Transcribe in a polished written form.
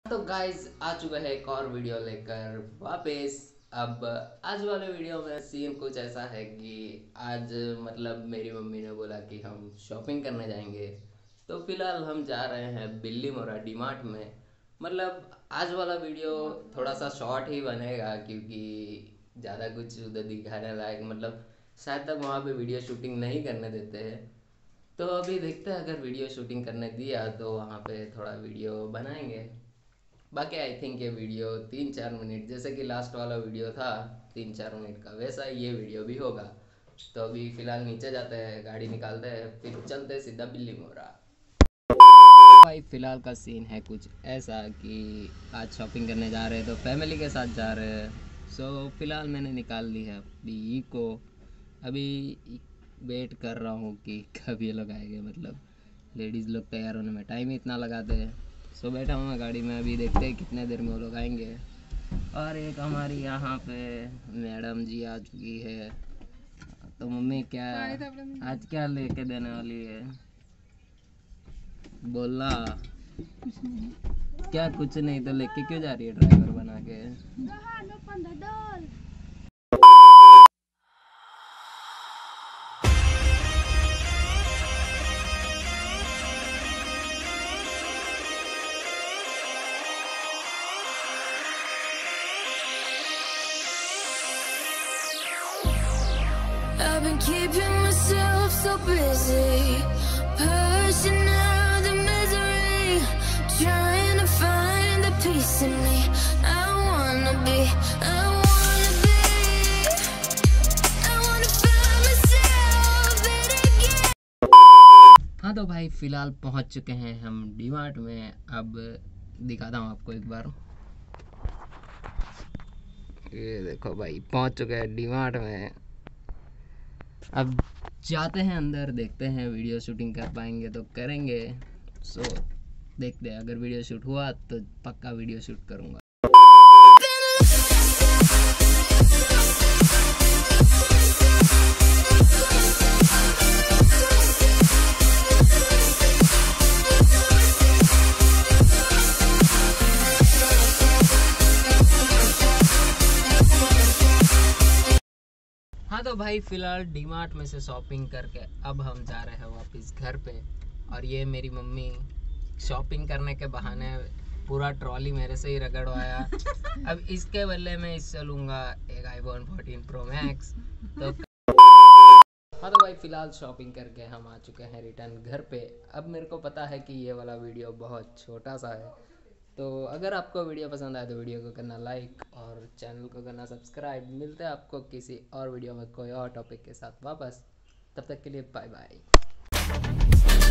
तो गाइज आ चुका है एक और वीडियो लेकर वापस। अब आज वाले वीडियो में सीन कुछ ऐसा है कि आज मतलब मेरी मम्मी ने बोला कि हम शॉपिंग करने जाएंगे। तो फिलहाल हम जा रहे हैं बिल्ली मोरा डीमार्ट में। मतलब आज वाला वीडियो थोड़ा सा शॉर्ट ही बनेगा क्योंकि ज़्यादा कुछ उधर दिखाने लायक मतलब शायद तक वहाँ पे वीडियो शूटिंग नहीं करने देते हैं। तो अभी देखते हैं, अगर वीडियो शूटिंग करने दिया तो वहाँ पे थोड़ा वीडियो बनाएंगे। बाकी आई थिंक ये वीडियो 3-4 मिनट जैसे कि लास्ट वाला वीडियो था 3-4 मिनट का, वैसा ये वीडियो भी होगा। तो अभी फ़िलहाल नीचे जाते हैं, गाड़ी निकालते हैं, फिर चलते हैं सीधा बिल्ली मोरा। भाई फ़िलहाल का सीन है कुछ ऐसा कि आज शॉपिंग करने जा रहे हैं तो फैमिली के साथ जा रहे हैं। सो फ़िलहाल मैंने निकाल ली है अपनी को। अभी वेट कर रहा हूँ कि कब ये लोग आएंगे। मतलब लेडीज़ लोग तैयार होने में टाइम ही इतना लगाते हैं। सो बैठा हूँ मैं गाड़ी में, अभी देखते हैं कितने देर में वो लोग आएंगे। और एक हमारी यहाँ पे मैडम जी आ चुकी है। तो मम्मी क्या आज क्या लेके देने वाली है, बोलना। क्या कुछ नहीं तो लेके क्यों जा रही है ड्राइवर बना के। I've been keeping myself so busy, pushing out the misery, trying to find the peace in me. I wanna be हाँ तो भाई फ़िलहाल पहुँच चुके हैं हम डीमार्ट में। अब दिखाता हूँ आपको एक बार। ये देखो भाई, पहुँच चुके हैं डीमार्ट में। अब जाते हैं अंदर, देखते हैं वीडियो शूटिंग कर पाएंगे तो करेंगे। सो देखते हैं, अगर वीडियो शूट हुआ तो पक्का वीडियो शूट करूँगा। हाँ तो भाई फ़िलहाल डीमार्ट में से शॉपिंग करके अब हम जा रहे हैं वापस घर पे। और ये मेरी मम्मी शॉपिंग करने के बहाने पूरा ट्रॉली मेरे से ही रगड़वाया। अब इसके बदले में इससे लूँगा एक iPhone 14 Pro Max। तो हाँ तो भाई फ़िलहाल शॉपिंग करके हम आ चुके हैं रिटर्न घर पे। अब मेरे को पता है कि ये वाला वीडियो बहुत छोटा सा है, तो अगर आपको वीडियो पसंद आए तो वीडियो को करना लाइक और चैनल को करना सब्सक्राइब। मिलते हैं आपको किसी और वीडियो में कोई और टॉपिक के साथ वापस। तब तक के लिए बाय बाय।